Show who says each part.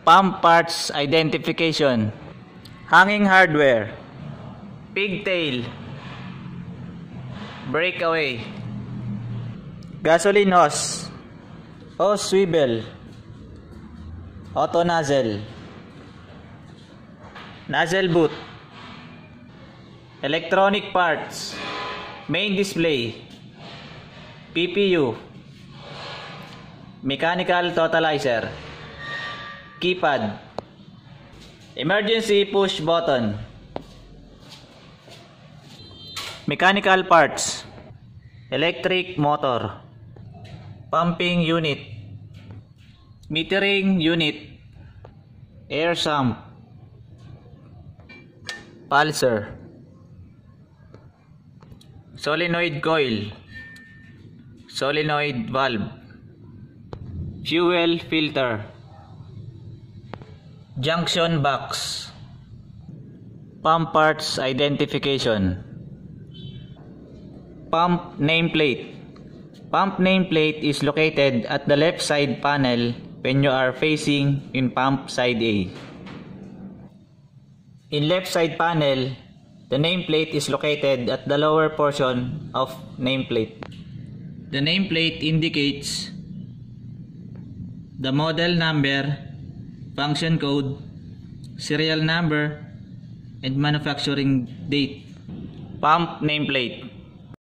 Speaker 1: Pump parts identification. Hanging hardware. Pigtail. Breakaway. Gasoline hose. Hose swivel. Auto nozzle. Nozzle boot. Electronic parts. Main display. PPU. Mechanical totalizer. Keypad. Emergency push button. Mechanical parts. Electric motor. Pumping unit. Metering unit. Air sump. Pulser. Solenoid coil. Solenoid valve. Fuel filter. Junction box. Pump parts identification. Pump nameplate. Pump nameplate is located at the left side panel when you are facing in pump side A. In left side panel, the nameplate is located at the lower portion of nameplate. The nameplate indicates the model number, function code, serial number, and manufacturing date. Pump nameplate.